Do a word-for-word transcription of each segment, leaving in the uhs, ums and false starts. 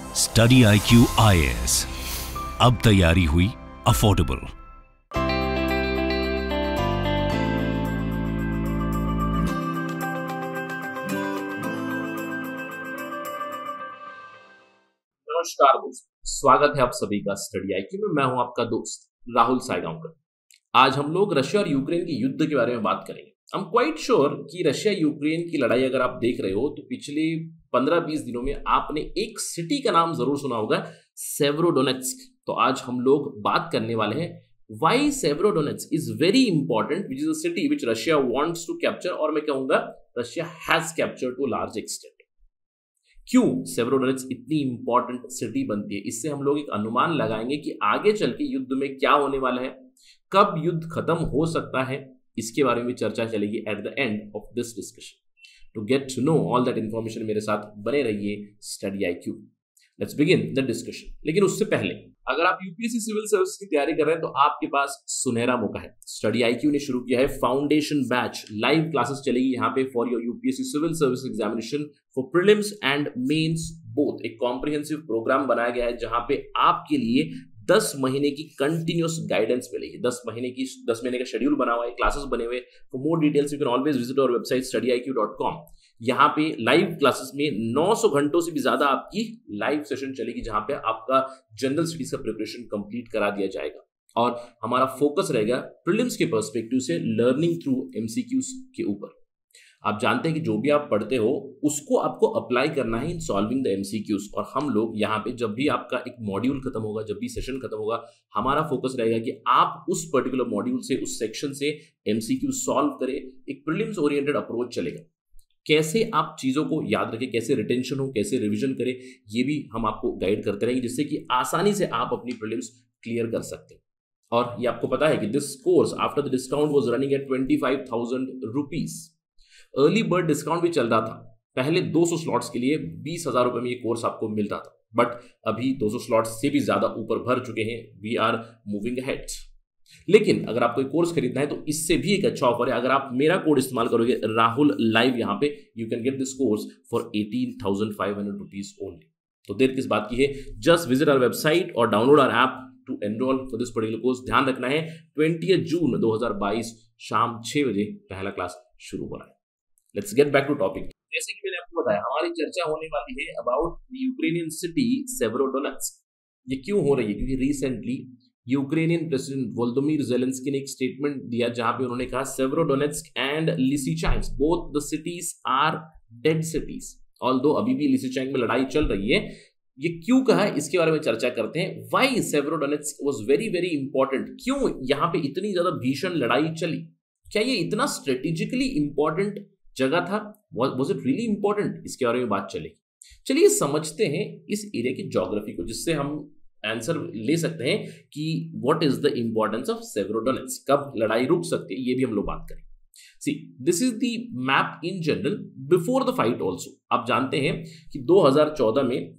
Study I Q I A S, अब तैयारी हुई अफोर्डेबल। नमस्कार दोस्तों, स्वागत है आप सभी का स्टडी आई क्यू में। मैं हूं आपका दोस्त राहुल सायगांवकर। आज हम लोग रशिया और यूक्रेन के युद्ध के बारे में बात करेंगे। आई एम क्वाइट श्योर कि रशिया यूक्रेन की लड़ाई अगर आप देख रहे हो तो पिछले पंद्रह बीस दिनों में आपने एक सिटी का नाम जरूर सुना होगा, सेवेरोडोनेत्स्क। तो आज हम लोग बात करने वाले हैं why Severodonetsk is very important, which is a city which Russia wants to capture, और मैं कहूंगा Russia has captured to large extent. क्यों सेवेरोडोनेत्स्क इतनी इंपॉर्टेंट सिटी बनती है, इससे हम लोग एक अनुमान लगाएंगे कि आगे चल के युद्ध में क्या होने वाला है, कब युद्ध खत्म हो सकता है, इसके बारे में चर्चा चलेगी at the end of this discussion. To get to know all that information मेरे साथ बने रहिए study I Q. Let's begin the discussion. लेकिन उससे पहले अगर आप यूपीएससी सिविल सर्विस की तैयारी कर रहे हैं तो आपके पास सुनहरा मौका है। स्टडी आई क्यू ने शुरू किया है फाउंडेशन बैच, लाइव क्लासेस चलेगी यहाँ पे for your UPSC civil service examination for prelims and mains both. एक कॉम्प्रिहेंसिव प्रोग्राम बनाया गया है जहां पे आपके लिए दस महीने की कंटिन्यूस गाइडेंस मिलेगी। दस महीने की दस महीने का शेड्यूल बना हुआ है, क्लासेस बने हुए। For more details you can always visit our website study I Q dot com. यहाँ पे लाइव क्लासेस में नौ सौ घंटों से भी ज्यादा आपकी लाइव सेशन चलेगी जहां पे आपका जनरल स्टडीज का प्रिपरेशन कंप्लीट करा दिया जाएगा। और हमारा फोकस रहेगा प्रीलिम्स के पर्सपेक्टिव से लर्निंग थ्रू एमसीक्यूज के ऊपर। आप जानते हैं कि जो भी आप पढ़ते हो उसको आपको अप्लाई करना है इन सॉल्विंग द एमसीक्यूज। और हम लोग यहाँ पे जब भी आपका एक मॉड्यूल खत्म होगा, जब भी सेशन खत्म होगा, हमारा फोकस रहेगा कि आप उस पर्टिकुलर मॉड्यूल से, उस सेक्शन से एमसीक्यू सॉल्व करें। एक प्रीलिम्स ओरिएंटेड अप्रोच चलेगा। कैसे आप चीजों को याद रखें, कैसे रिटेंशन हो, कैसे रिविजन करें, ये भी हम आपको गाइड करते रहेंगे जिससे कि आसानी से आप अपनी प्रीलिम्स क्लियर कर सकते हैं। और ये आपको पता है कि this course after the discount was running at twenty five thousand rupees. Early bird discount भी चल रहा था। पहले दो सौ स्लॉट्स के लिए बीस हजार रुपए में ये कोर्स आपको मिल रहा था, बट अभी दो सौ स्लॉट्स से भी ज्यादा ऊपर भर चुके हैं। We are moving ahead. लेकिन अगर आपको कोर्स खरीदना है तो इससे भी एक अच्छा ऑफर है। अगर आप मेरा कोड इस्तेमाल करोगे राहुल लाइव, यहाँ पे you can get this course for eighteen thousand five hundred rupees only. तो देर किस बात की है, जस्ट विजिट आवर वेबसाइट और download our app to enroll for this particular course. ध्यान रखना है ट्वेंटिएथ जून दो हजार बाईस शाम छह बजे पहला क्लास शुरू हो रहा है। Let's get back to topic. जैसे कि मैंने आपको बताया, हमारी चर्चा होने वाली है about the Ukrainian city Severodonetsk. ये क्यों हो रही है? क्योंकि recently Ukrainian president Volodymyr Zelensky ने एक स्टेटमेंट दिया जहां पे उन्होंने कहा Severodonetsk and Lysychansk both the cities are dead cities. Although अभी भी लिसिचांस्क में लड़ाई चल रही है। ये क्यों कहा, इसके बारे में चर्चा करते हैं। Why Severodonetsk was very very important, क्यों यहां पे इतनी ज्यादा भीषण लड़ाई चली, क्या ये इतना स्ट्रेटेजिकली इंपॉर्टेंट जगह था, वाज इट रियली इंपॉर्टेंट, इसके बारे में बात चलेगी। चलिए समझते हैं इस एरिया की ज्योग्राफी को, जिससे हम आंसर ले सकते हैं कि what is the importance of Severodonetsk, कब लड़ाई रुक सकती है, ये भी हम लोग बात करें। See this is the map in general before the fight also. आप जानते हैं कि दो हज़ार चौदह में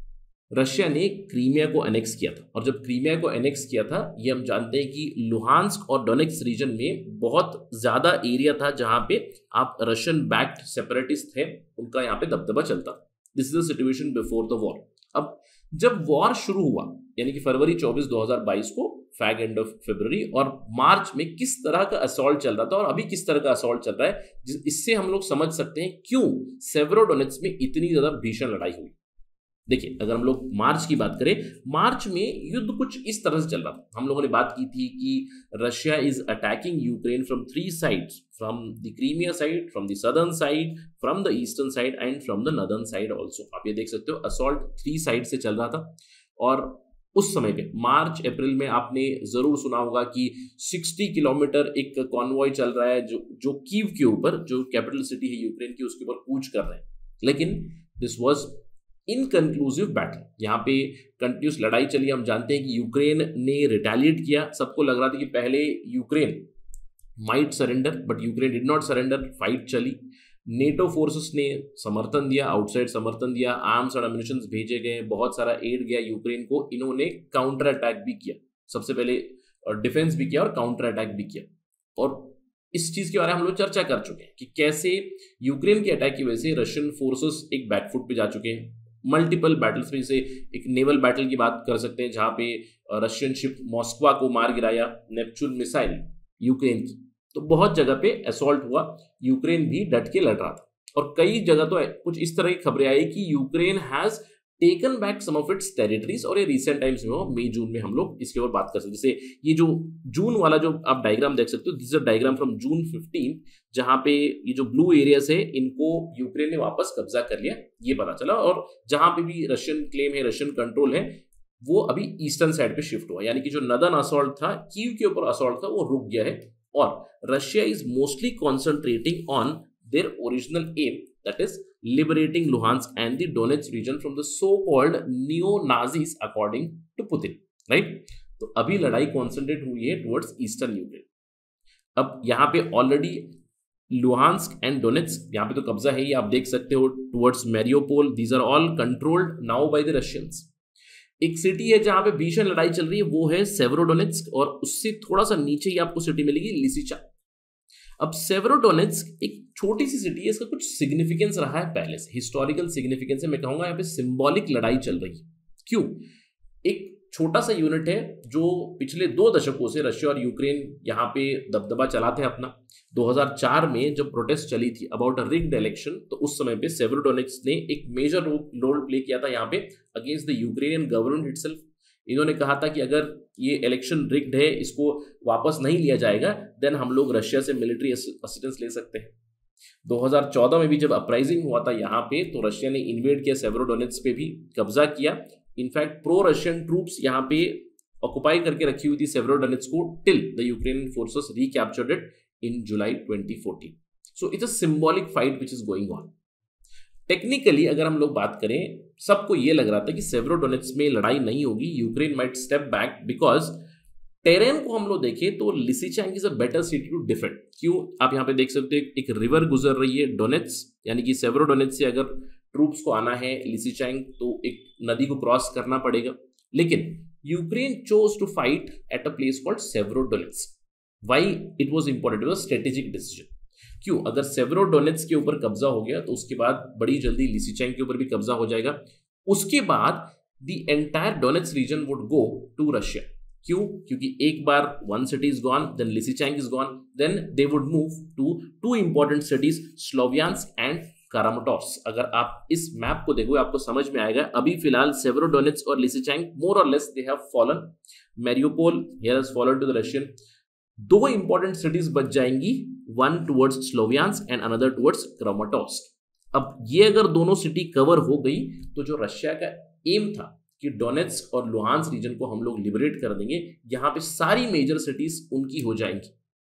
रशिया ने क्रीमिया को एनेक्स किया था, और जब क्रीमिया को एनेक्स किया था, ये हम जानते हैं कि लुहांस्क और डोनेट्स्क रीजन में बहुत ज्यादा एरिया था जहां पे आप रशियन बैक्ड सेपरेटिस्ट थे, उनका यहाँ पे दबदबा चलता था। This is the situation before the war. अब जब वॉर शुरू हुआ, यानी कि फरवरी चौबीस दो हजार बाईस को, फैग एंड ऑफ फरवरी और मार्च में किस तरह का असॉल्ट चल रहा था और अभी किस तरह का असॉल्ट चल रहा है, इससे हम लोग समझ सकते हैं क्यों सेवेरोडोनेत्स्क में इतनी ज्यादा भीषण लड़ाई हुई। देखिए, अगर हम लोग मार्च की बात करें, मार्च में युद्ध कुछ इस तरह से चल रहा था। हम लोगों ने बात की थी कि Russia is attacking Ukraine from three sides, from the Crimea side, from the southern side, from the eastern side and from the northern side also. आप ये देख सकते हो, असॉल्ट थ्री साइड से चल रहा था। और उस समय पे मार्च अप्रैल में आपने जरूर सुना होगा कि साठ किलोमीटर एक कॉन्वॉय चल रहा है जो जो कीव के ऊपर, जो कैपिटल सिटी है यूक्रेन की, उसके ऊपर कूच कर रहे हैं। लेकिन दिस वाज इनकंक्लूसिव बैटल। यहाँ पे कंटिन्यूस लड़ाई चली। हम जानते हैं कि यूक्रेन ने रिटेलिएट किया। सबको लग रहा था कि पहले Ukraine might surrender, but Ukraine did not surrender. Fight चली। नेटो फोर्सेस ने समर्थन दिया, आउटसाइड समर्थन दिया, आर्म्स और एम्युनिशंस भेजे गए, बहुत सारा एड गया यूक्रेन को। इन्होंने काउंटर अटैक भी किया, सबसे पहले डिफेंस भी किया और काउंटर अटैक भी किया। और इस चीज के बारे में हम लोग चर्चा कर चुके हैं कि कैसे यूक्रेन के अटैक की वजह से रशियन फोर्सेस एक बैकफुट पे जा चुके हैं। मल्टीपल बैटल्स में, जैसे एक नेवल बैटल की बात कर सकते हैं जहां पे रशियन शिप मॉस्कवा को मार गिराया नेपच्यून मिसाइल यूक्रेन की। तो बहुत जगह पे असॉल्ट हुआ, यूक्रेन भी डट के लड़ रहा था। और कई जगह तो कुछ इस तरह की खबरें आई कि Ukraine has taken back some of its territories, और ये रिसेंट टाइम्स में हो, मई जून में हम लोग इसके ऊपर बात कर सकते हैं। जैसे ये जो जून वाला जो आप डायग्राम देख सकते हो, this is a diagram from June fifteen, जहां पे ये जो ब्लू एरियाज है इनको यूक्रेन ने वापस कब्जा कर लिया, ये पता चला। और जहां पे भी रशियन क्लेम है, रशियन कंट्रोल है, वो अभी ईस्टर्न साइड पे शिफ्ट हुआ, यानी कि जो नदर्न असॉल्ट था, कीव के ऊपर असॉल्ट था, वो रुक गया है। और Russia is mostly concentrating on their original aim, that is liberating Luhansk and the Donetsk region from the so-called neo-Nazis according to Putin, right? तो अभी लड़ाई कॉन्सेंट्रेट हुई है टुवर्ड्स ईस्टर्न यूक्रेन। अब यहाँ पे ऑलरेडी लुहांस्क एंड डोनेट्स्क यहाँ पे तो कब्जा है ही, आप देख सकते हो, towards Mariupol, these are all controlled now by the Russians. एक सिटी है जहां पे भीषण लड़ाई चल रही है, वो है सेवरोडोनेट्स्क, और उससे थोड़ा सा नीचे ही आपको सिटी मिलेगी लिसिचा। अब सेवरोडोनेट्स्क एक छोटी सी सिटी है, इसका कुछ सिग्निफिकेंस रहा है पहले से, हिस्टोरिकल सिग्निफिकेंस है, मैं कहूंगा यहाँ पे सिंबॉलिक लड़ाई चल रही है। क्यों? एक छोटा सा यूनिट है जो पिछले दो दशकों से रशिया और यूक्रेन यहाँ पे दबदबा चलाते हैं अपना। दो हज़ार चार में जब प्रोटेस्ट चली थी अबाउट अ रिग्ड इलेक्शन, तो उस समय पे सेवरोडोनेट्स्क ने एक मेजर रोल प्ले किया था यहाँ पे against the Ukrainian government itself. इन्होंने कहा था कि अगर ये इलेक्शन रिग्ड है, इसको वापस नहीं लिया जाएगा, देन हम लोग रशिया से मिलिट्री असिस्टेंस ले सकते हैं। दो हज़ार चौदह में भी जब अपराइजिंग हुआ था यहाँ पे, तो रशिया ने इन्वेड किया, सेवरोडोनेट्स्क पे भी कब्जा किया। इनफैक्ट प्रो रशियन ट्रूप्स यहाँ पे ऑक्युपाई करके रखी हुई थी सेवरोडोनेट्स्क को, till the Ukrainian forces recaptured it in July twenty fourteen. So it's a symbolic fight which is going on. Technically अगर हम लोग बात करें, सबको यह लग रहा था कि सेवरोडोनेट्स्क में लड़ाई नहीं होगी, Ukraine might step back, because terrain को हम लोग देखें तो Lysychansk is a better city to defend. क्यों? आप यहाँ पे देख सकते हो एक रिवर गुजर रही है डोनेट्स्क, यानी कि सेवरोडोनेट्स्क से अगर ट्रूप्स को आना है लिसिचैंक तो एक नदी को क्रॉस करना पड़ेगा। लेकिन Ukraine chose to fight at a place called Severodonetsk. Why it was important? It was strategic decision. क्यों? अगर सेवरोडोनेट्स्क के ऊपर कब्जा हो गया तो उसके बाद बड़ी जल्दी लिसिचैंक के ऊपर भी कब्जा हो जाएगा। उसके बाद the entire Donetsk region would go to Russia. क्यों? क्योंकि एक बार one city is gone, then Lysychansk is gone, then they would move to two important cities Sloviansk and Kramatorsk. अगर आप इस मैप को देखो आपको समझ में आएगा। अभी फिलहाल सेवरोडोनेट्स्क और लिसिचैंक मोर और less they have fallen. Mariupol here has fallen to the Russian. दो इंपॉर्टेंट सिटीज बच जाएंगी, one towards Sloviansk and another towards Kramatorsk. अब ये अगर दोनों सिटी कवर हो गई तो जो रशिया का एम था कि डोनेट्स्क और लुहांस्क रीजन को हम लोग लिबरेट कर देंगे, यहां पे सारी मेजर सिटीज उनकी हो जाएंगी।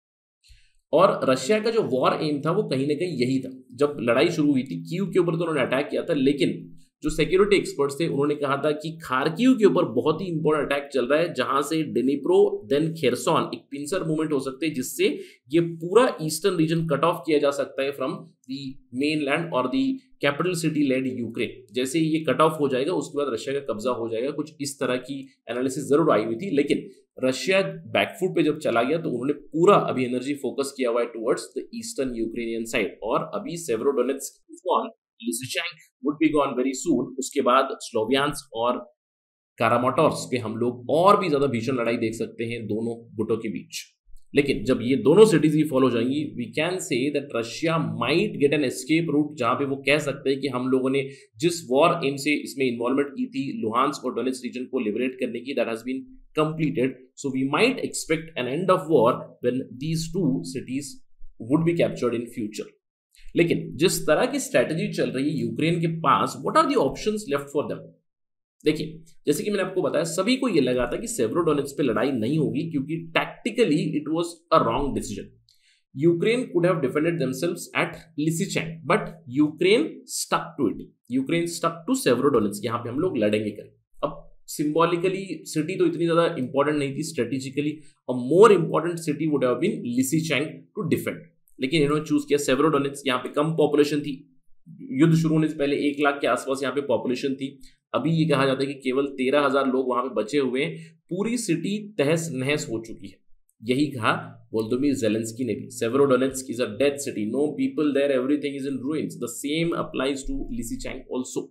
और रशिया का जो वॉर एम था वो कहीं ना कहीं यही था। जब लड़ाई शुरू हुई थी कीव के ऊपर तो उन्होंने अटैक किया था, लेकिन जो सिक्योरिटी एक्सपर्ट्स थे उन्होंने कहा था कि खार्किव के ऊपर बहुत ही इंपॉर्टेंट अटैक चल रहा है, जहां से डिनिप्रो देन खेरसॉन एक पिंसर मूवमेंट हो सकते हैं, जिससे ये पूरा ईस्टर्न रीजन कट ऑफ किया जा सकता है फ्रॉम द मेनलैंड और the capital city led Ukraine. जैसे ये कट ऑफ हो जाएगा उसके बाद रशिया का कब्जा हो जाएगा। कुछ इस तरह की एनालिसिस जरूर आई हुई थी, लेकिन रशिया बैकफुट पे जब चला गया तो उन्होंने पूरा अभी एनर्जी फोकस किया हुआ है towards the eastern Ukrainian side. और अभी Severodonetsk is gone, Lysychansk would be gone very soon. उसके बाद स्लोवियांस्क और करामाटोर्स्क पे हम लोग और भी ज्यादा भीषण लड़ाई देख सकते हैं दोनों गुटों के बीच। लेकिन जब ये दोनों सिटीज ही फॉलो जाएंगी, we can say that Russia might get an escape route, जहां पे वो कह सकते हैं कि हम लोगों ने जिस वॉर एम से इसमें इन्वॉल्वमेंट की थी लुहांस्क और डोनेट्स्क रीजन को लिबरेट करने की, that has been completed. So we might expect an end of war when these two cities would be captured in future. लेकिन जिस तरह की स्ट्रेटेजी चल रही है यूक्रेन के पास, what are the options left for them? देखिए, जैसे कि मैंने आपको बताया, सभी को यह लगा था कि सेवरोडोनेट्स्क पे लड़ाई नहीं होगी क्योंकि tactically it was a wrong decision. Ukraine could have defended themselves at Lysychansk, but Ukraine stuck to it. Ukraine stuck to Severodonetsk, यहां पे हम लोग लड़ेंगे करें। अब सिंबॉलिकली सिटी तो इतनी ज्यादा इंपॉर्टेंट नहीं थी, strategically a more important city would have been Lysychansk to defend, लेकिन इन्होंने चूज किया सेवरोडोनेट्स्क। यहाँ पे कम पॉपुलेशन थी, युद्ध शुरू होने से पहले एक लाख के आसपास यहाँ पे पॉपुलेशन थी। अभी ये कहा जाता है कि केवल तेरह हजार लोग वहां पे बचे हुए हैं। पूरी सिटी तहस नहस हो चुकी है। यही कहा वोलोदिमीर ज़ेलेंस्की ने भी, Severodonetsk is a dead city, no people there, everything is in ruins. The same applies to Lysychansk also.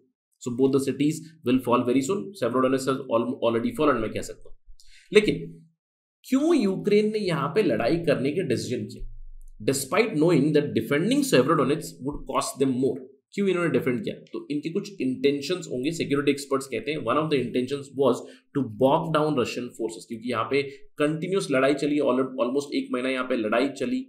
So both the cities will fall very soon. Severodonetsk has already fallen, मैं कह सकता हूं. लेकिन क्यों Ukraine ने यहां पे लड़ाई करने के डिसीजन किया despite knowing that defending Severodonetsk would cost them more? क्यों इन्होंने डिफेंड किया? तो इनके कुछ इंटेंशंस होंगे. सिक्योरिटी एक्सपर्ट्स कहते हैं one of the intentions was to bog down Russian forces, क्योंकि यहाँ पे कंटिन्यूस लड़ाई चली, ऑलमोस्ट एक महीना यहाँ पे लड़ाई चली.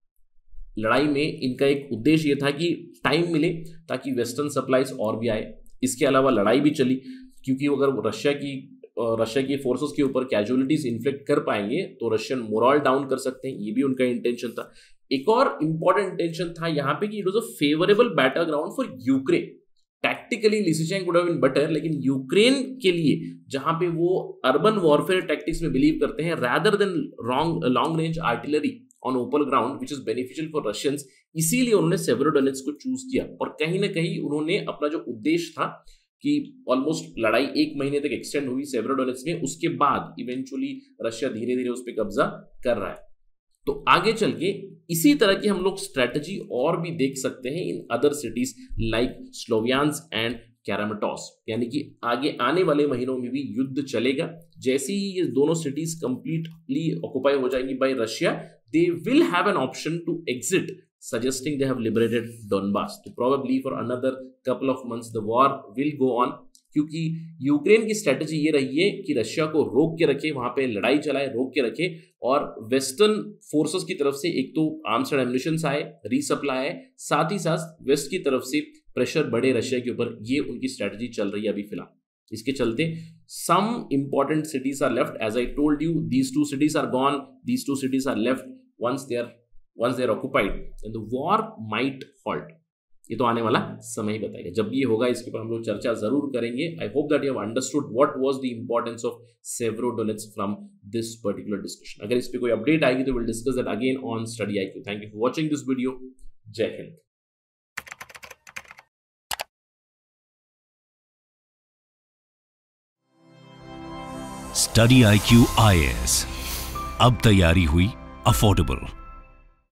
लड़ाई में इनका एक उद्देश्य ये था कि टाइम मिले ताकि वेस्टर्न सप्लाईज और भी आए. इसके अलावा लड़ाई भी चली क्योंकि अगर रशिया की रशिया की फोर्सेस के ऊपर कैजुअलिटीज इन्फ्लिक्ट कर पाएंगे तो रशियन मोरल डाउन कर सकते हैं. ये भी उनका इंटेंशन था. एक और इंपॉर्टेंट इंटेंशन था यहाँ पे कि it was a favourable battle ground for Ukraine. Tactically Lysychansk would have been better, लेकिन यूक्रेन के लिए जहां पे वो अर्बन वॉरफेयर टैक्टिक्स में बिलीव करते हैं rather than long range artillery on open ground which is beneficial for Russians, इसीलिए उन्होंने सेवरोडोनेट्स्क को चूज किया. और कहीं ना कहीं उन्होंने अपना जो उद्देश्य था कि ऑलमोस्ट लड़ाई एक महीने तक एक्सटेंड हुई सेवरोडोनेट्स्क में, उसके बाद इवेंचुअली रशिया धीरे धीरे उस पर कब्जा कर रहा है. तो आगे चल के इसी तरह की हम लोग स्ट्रेटजी और भी देख सकते हैं in other cities like Sloviansk and Kramatorsk. यानी कि आगे आने वाले महीनों में भी युद्ध चलेगा. जैसे ही ये दोनों सिटीज कंप्लीटली ऑक्युपाई हो जाएंगी by Russia, they will have an option to exit, suggesting they have liberated Donbass. So probably for another couple of months the war will go on, क्योंकि यूक्रेन की स्ट्रेटजी ये रही है कि Russia को रोक के रखे, वहां पे लड़ाई चलाए, रोक के रखे, और वेस्टर्न फोर्सेस की तरफ से एक तो आर्म्स एंड एम्युनिशन आए, रीसप्लाई आए, साथ ही साथ वेस्ट की तरफ से प्रेशर बढ़े रशिया के ऊपर. ये उनकी स्ट्रेटजी चल रही है अभी फिलहाल. इसके चलते some important cities are left. As I told you, these two cities are gone, these two cities are left. once they are once they are occupied and the war might halt. ये तो आने वाला समय ही बताएगा. जब ये होगा इसके ऊपर हम लोग चर्चा जरूर करेंगे. I hope that you have understood what was the importance of Severodonetsk from this particular discussion. अगर इस पे कोई अपडेट आएगी तो will discuss that again on Study I Q. Thank you for watching this video. जय हिंद. Study I Q I A S अब तैयारी हुई अफोर्डेबल.